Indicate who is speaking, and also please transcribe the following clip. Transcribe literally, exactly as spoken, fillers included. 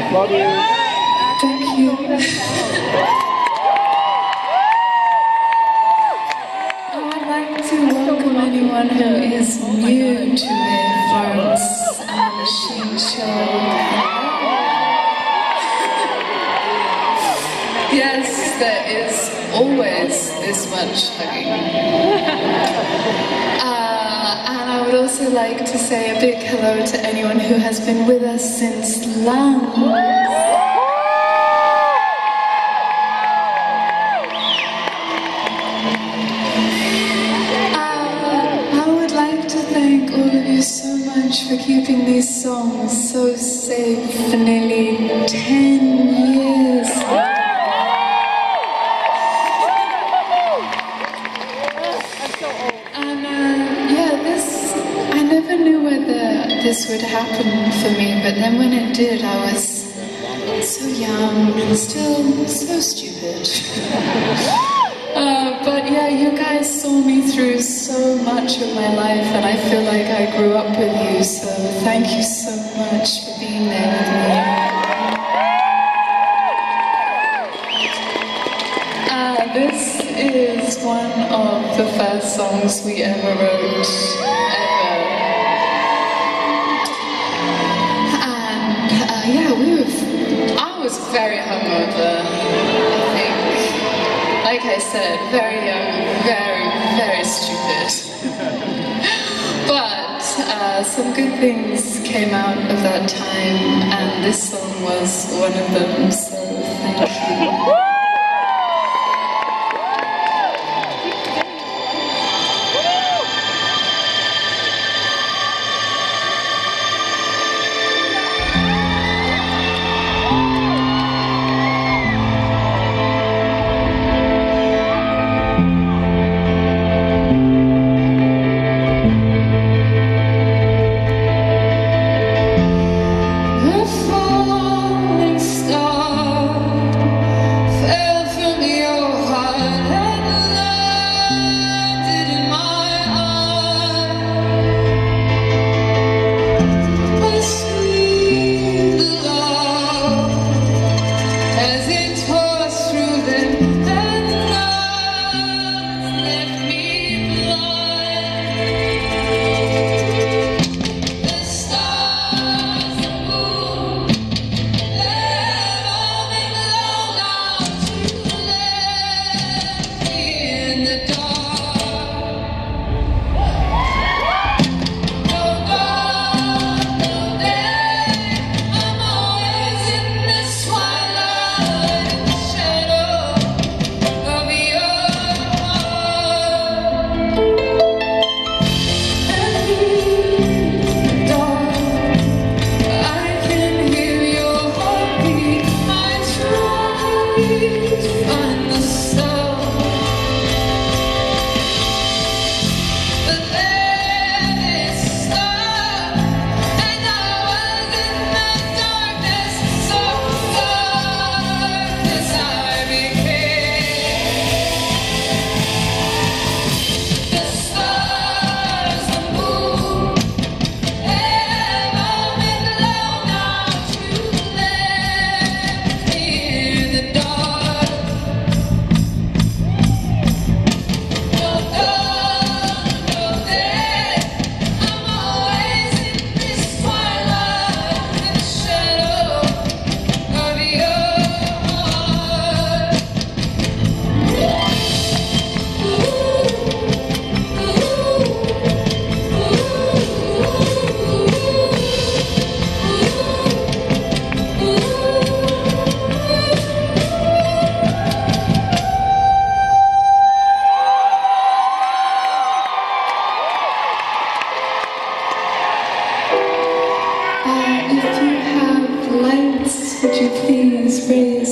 Speaker 1: Thank you. Oh, I'd like to welcome anyone who is new to the Florence and the Machine Show. Yes, there is always this much hugging. Uh, and I would also like to say a big hello to anyone who has been with us since lunch. So much for keeping these songs so safe for nearly ten years. And uh, yeah, this, I never knew whether this would happen for me, but then when it did, I was so young and still so stupid. Uh, but yeah, you guys saw me through so much of my life, and I feel like I grew up with you, so thank you so much for being there with me. Uh, this is one of the first songs we ever wrote, ever. And uh, yeah, we were, I was very hungover, I think. Like I said, very young, very, very stupid. But uh, some good things came out of that time, and this song was one of them, so thank you. Would you please raise